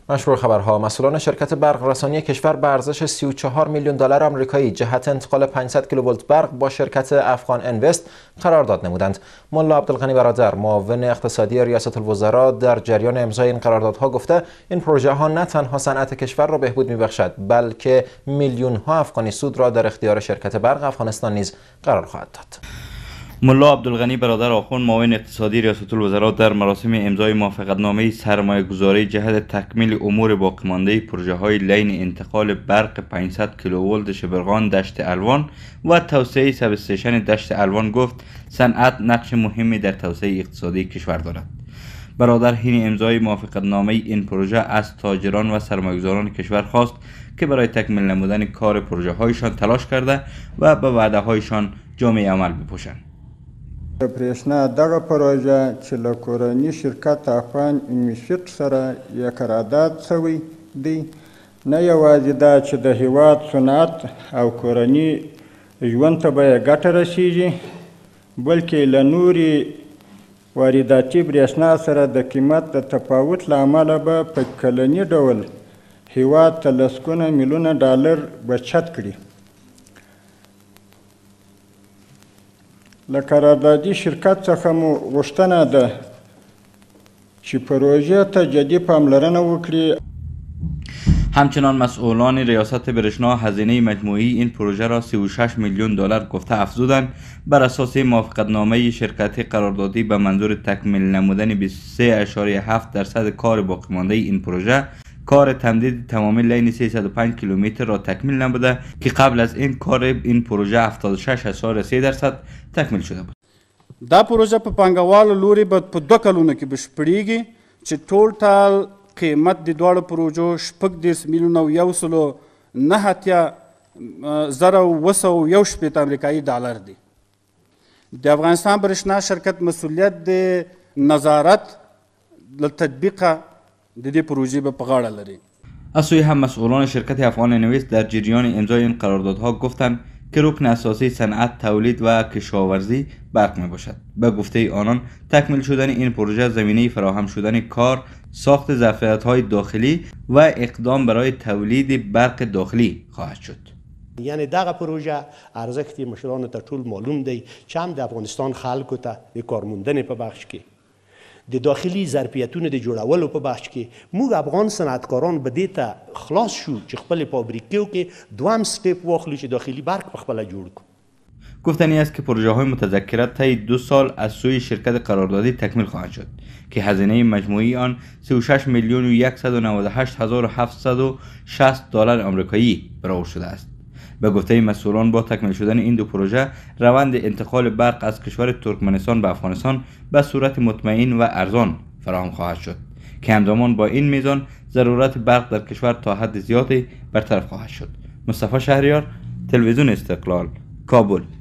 مشروع خبرها. مسئولان شرکت برق رسانی کشور به ارزش 34 میلیون دلار آمریکایی جهت انتقال 500 کیلوولت برق با شرکت افغان انوست قرارداد نمودند. ملا عبدالغنی برادر، معاون اقتصادی ریاست الوزراء، در جریان امضای این قراردادها گفته این پروژه ها نه تنها صنعت کشور را بهبود می‌بخشد، بلکه میلیون ها افغانی سود را در اختیار شرکت برق افغانستان نیز قرار خواهد داد. ملا عبدالغنی برادر آخوند، معاون اقتصادی ریاست الوزراء، در مراسم امضای موافقتنامه سرمایه‌گذاری جهت تکمیل امور باقیمانده پروژه های لین انتقال برق 500 کیلوولت شبرغان دشت الوان و توسعه سب استیشن دشت الوان گفت صنعت نقش مهمی در توسعه اقتصادی کشور دارد. برادر حین امضای موافقتنامه این پروژه از تاجران و سرمایه‌گذاران کشور خواست که برای تکمیل نمودن کار پروژه هایشان تلاش کرده و به وعده هایشان جامع عمل بپوشند. پریشنا دغه پروژه چې له کورني شرکت افغان انویسټ سره یې قرارداد شوی دی، نه یوازې دا چې د هیواد صنعت او کورني ژوند ته به یې ګټه رسیږي، بلکې له نورې وارداتي بریښنا سره د قیمت د تفاوت له امله به په کلني ډول هیواد ته لسګونه میلیونه ډالر بچت کړي. له قراردادي شرکت څخه مو غوښتنه ده چې پروژه ته جدي پاملرنه وکړي. همچنان مسئولان ریاست برشنا هزینه مجموعی این پروژه را 36 میلیون دلار گفته افزودند. بر اساس موافقتنامه شرکت قراردادی به منظور تکمیل نمودن 23.7% کار باقی مانده این پروژه، کار تمدید تمامی لین 305 کیلومتر را تکمیل نموده که قبل از این کار این پروژه 76.3% تکمیل شده بود. دا پروژه په پانګوالو لوري به په 2 کلونو کې بشپړیږي چې ټولټال قیمت د دوړو پروژو 10 میلیونه او 1,900,000 امریکایي ډالر دی. د افغانستان برښنا شرکت مسؤلیت د نظارت له تطبیق د دې پروژې په غاړه لري. از سوی هم مسئولان شرکت افغان انویست در جریان امضای این قراردادها گفتند که رکن اساسی صنعت تولید و کشاورزی برق می باشد. به گفته آنان تکمیل شدن این پروژه زمینه فراهم شدن کار، ساخت ظرفیت‌های داخلی و اقدام برای تولید برق داخلی خواهد شد. یعنی دغه پروژه ارزښت مشرانو ته ټول معلوم دی چې هم د افغانستان خلکو ته د کارموندنې په بخش کې د داخلي ظرفیتونو د جوړولو په بخش کې موږ افغان صنعتکاران به دې ته خلاص شو چې خپل فابریکو کې دوام سټپ واخلو چې داخلي برق په خپل جوړ کړو. گفتنی است که پروژه های متذکره طی 2 سال از سوی شرکت قراردادی تکمیل خواهد شد که هزینه مجموعی آن 36 میلیون و 198,760 دلار آمریکایی برآورد شده است. به گفته مسئولان با تکمیل شدن این دو پروژه روند انتقال برق از کشور ترکمنستان به افغانستان به صورت مطمئن و ارزان فراهم خواهد شد که همزمان با این میزان ضرورت برق در کشور تا حد زیادی برطرف خواهد شد. مصطفی شهریار، تلویزیون استقلال، کابل.